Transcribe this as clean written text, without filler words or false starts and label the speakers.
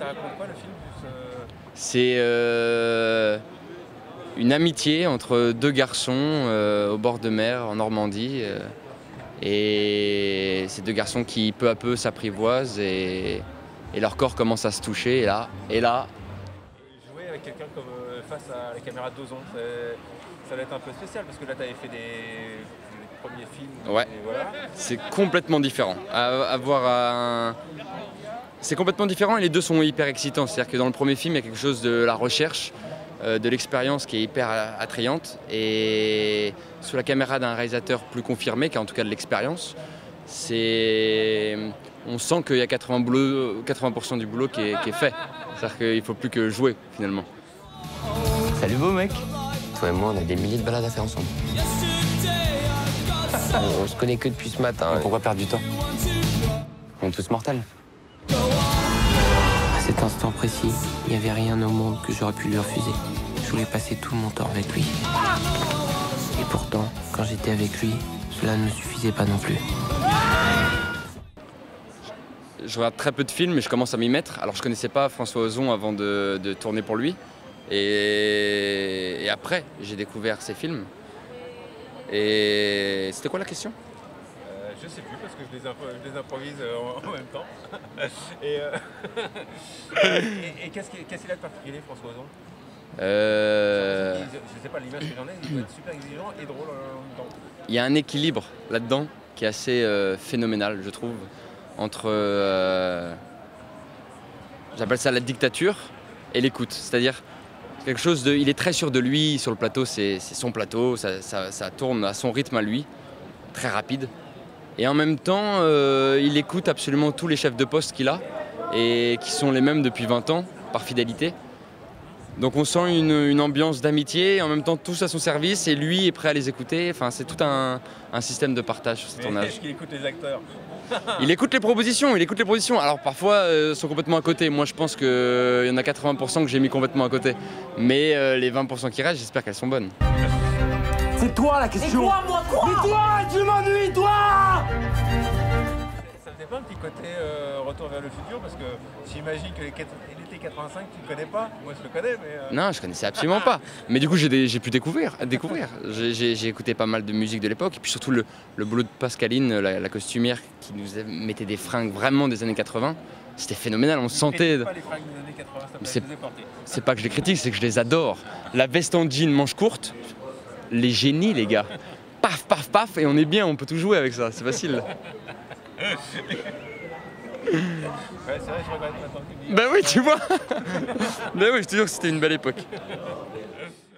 Speaker 1: raconte quoi le film?
Speaker 2: C'est une amitié entre deux garçons au bord de mer en Normandie. Et ces deux garçons qui peu à peu s'apprivoisent et leur corps commence à se toucher. Et là.
Speaker 1: Jouer avec quelqu'un comme face à la caméra de Dozon, ça va être un peu spécial parce que là tu avais fait des premiers films.
Speaker 2: Ouais,
Speaker 1: voilà.
Speaker 2: C'est complètement différent. C'est complètement différent et les deux sont hyper excitants. C'est-à-dire que dans le premier film, il y a quelque chose de la recherche, de l'expérience qui est hyper attrayante. Et sous la caméra d'un réalisateur plus confirmé, qui a en tout cas de l'expérience, on sent qu'il y a 80% du boulot qui est fait. C'est-à-dire qu'il ne faut plus que jouer finalement.
Speaker 3: Salut beau mec. Toi et moi, on a des milliers de balades à faire ensemble. On se connaît que depuis ce matin.
Speaker 4: Mais pourquoi perdre du temps? On est tous mortels.
Speaker 3: À cet instant précis, il n'y avait rien au monde que j'aurais pu lui refuser. Je voulais passer tout mon temps avec lui. Et pourtant, quand j'étais avec lui, cela ne me suffisait pas non plus.
Speaker 2: Je regarde très peu de films, mais je commence à m'y mettre. Alors je connaissais pas François Ozon avant de tourner pour lui. Et après, j'ai découvert ses films. Et c'était quoi la question?
Speaker 1: Je sais plus parce que je les improvise en même temps. Et qu'est-ce qu'il a de particulier, François Ozon? Je sais pas, l'image que j'en ai, il doit être super exigeant et drôle en même temps.
Speaker 2: Il y a un équilibre là-dedans qui est assez phénoménal, je trouve, entre, j'appelle ça la dictature et l'écoute. C'est-à-dire quelque chose de, il est très sûr de lui sur le plateau, c'est son plateau, ça tourne à son rythme à lui, très rapide. Et en même temps, il écoute absolument tous les chefs de poste qu'il a et qui sont les mêmes depuis 20 ans, par fidélité. Donc on sent une ambiance d'amitié, et en même temps tous à son service et lui est prêt à les écouter. Enfin, c'est tout un système de partage sur ce tournage.
Speaker 1: Est-ce qu'il écoute les acteurs?
Speaker 2: Il écoute les propositions, Alors parfois, ils sont complètement à côté. Moi, je pense qu'il y en a 80% que j'ai mis complètement à côté. Mais les 20% qui restent, j'espère qu'elles sont bonnes.
Speaker 5: C'est toi la question.
Speaker 6: Et quoi, moi, quoi?
Speaker 5: Mais toi, tu m'ennuies, toi!
Speaker 1: Ça faisait pas un petit côté retour vers le futur? Parce que j'imagine que l'été 85, tu le connais pas. Moi, je le connais, mais...
Speaker 2: Non, je connaissais absolument pas. Mais du coup, j'ai pu découvrir. J'ai écouté pas mal de musique de l'époque. Et puis surtout, le boulot de Pascaline, la costumière, qui nous mettait des fringues vraiment des années 80. C'était phénoménal, on sentait...
Speaker 1: pas les fringues des années 80, ça peut être
Speaker 2: c'est pas que je les critique, c'est que je les adore. La veste en jean, manche courte, les génies, les gars. Paf, paf, paf, et on est bien, on peut tout jouer avec ça, c'est facile.
Speaker 1: Ouais, c'est vrai, je regrette maintenant que tu me dis.
Speaker 2: Bah oui, tu vois. Bah oui, je te jure que c'était une belle époque.